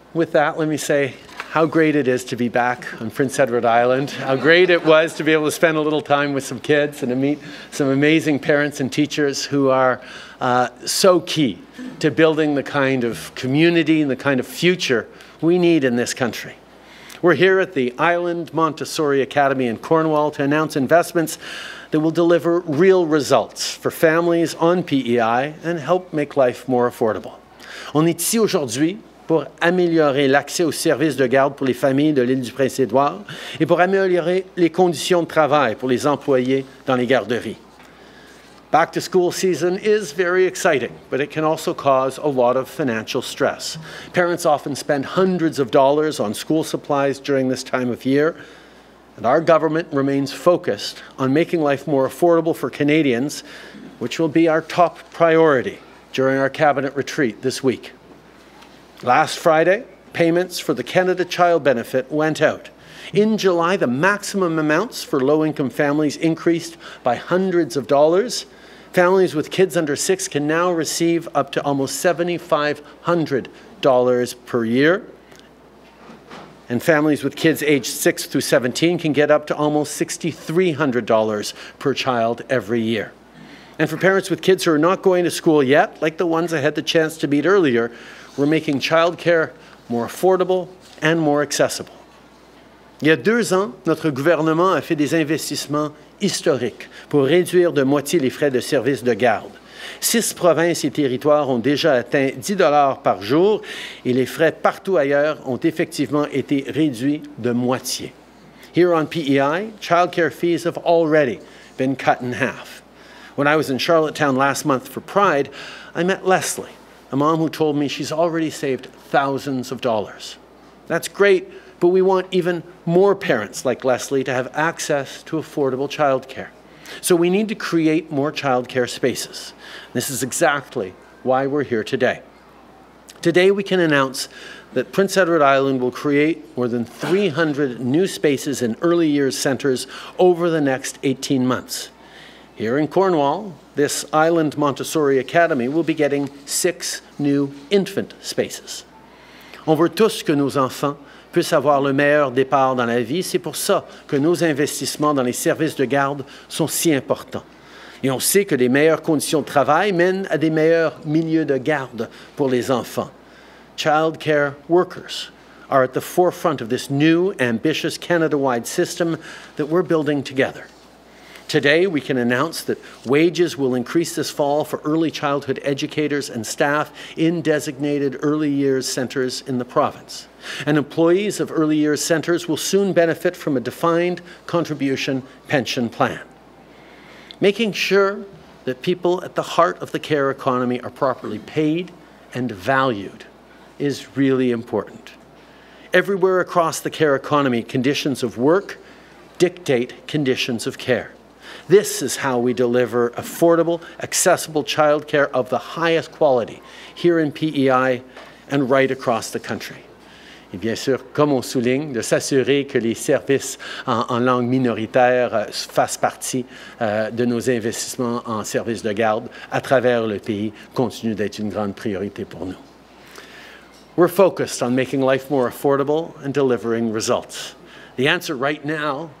with that, let me say how great it is to be back on Prince Edward Island, how great it was to be able to spend a little time with some kids and to meet some amazing parents and teachers who are so key to building the kind of community and the kind of future we need in this country. We're here at the Island Montessori Academy in Cornwall to announce investments that will deliver real results for families on PEI and help make life more affordable. On est ici aujourd'hui pour améliorer l'accès aux services de garde pour les familles de l'île du Prince-Édouard et pour améliorer les conditions de travail pour les employés dans les garderies. Back-to-school season is very exciting, but it can also cause a lot of financial stress. Parents often spend hundreds of dollars on school supplies during this time of year, and our government remains focused on making life more affordable for Canadians, which will be our top priority during our cabinet retreat this week. Last Friday, payments for the Canada Child Benefit went out. In July, the maximum amounts for low-income families increased by hundreds of dollars. Families with kids under 6 can now receive up to almost $7,500 per year. And families with kids aged 6 through 17 can get up to almost $6,300 per child every year. And for parents with kids who are not going to school yet, like the ones I had the chance to meet earlier, we're making childcare more affordable and more accessible. Il y a 2 ans, notre gouvernement a fait des investissements historiques pour réduire de moitié les frais de service de garde. 6 provinces et territoires ont déjà atteint 10 $ par jour et les frais partout ailleurs ont effectivement été réduits de moitié. Here on PEI, childcare fees have already been cut in half. When I was in Charlottetown last month for Pride, I met Leslie, a mom who told me she's already saved thousands of dollars. That's great, but we want even more parents like Leslie to have access to affordable childcare. So we need to create more childcare spaces. This is exactly why we're here today. Today we can announce that Prince Edward Island will create more than 300 new spaces in early years centres over the next 18 months. Here in Cornwall, this Island Montessori Academy will be getting 6 new infant spaces. On veut tous que nos enfants puissent avoir le meilleur départ dans la vie. C'est pour ça que nos investissements dans les services de garde sont si importants. Et on sait que les meilleures conditions de travail mènent à des meilleurs milieux de garde pour les enfants. Child care workers are at the forefront of this new, ambitious Canada-wide system that we're building together. Today, we can announce that wages will increase this fall for early childhood educators and staff in designated early years centres in the province. And employees of early years centres will soon benefit from a defined contribution pension plan. Making sure that people at the heart of the care economy are properly paid and valued is really important. Everywhere across the care economy, conditions of work dictate conditions of care. This is how we deliver affordable, accessible childcare of the highest quality here in PEI and right across the country. Et bien sûr, comme on souligne, de s'assurer que les services en langue minoritaire fassent partie de nos investissements en services de garde à travers le pays continue d'être une grande priorité pour nous. We're focused on making life more affordable and delivering results. The answer right now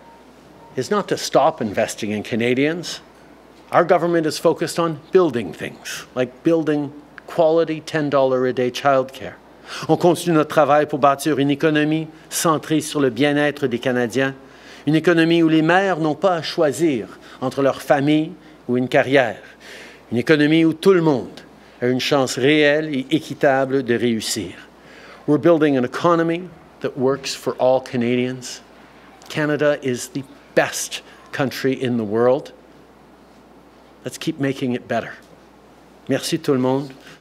is not to stop investing in Canadians. Our government is focused on building things, like building quality $10 a day childcare. On continue notre travail pour bâtir une économie centrée sur le bien-être des Canadiens, une économie où les mères n'ont pas à choisir entre leur famille ou une carrière, une économie où tout le monde a une chance réelle et équitable de réussir. We're building an economy that works for all Canadians. Canada is the best country in the world. Let's keep making it better. Merci tout le monde.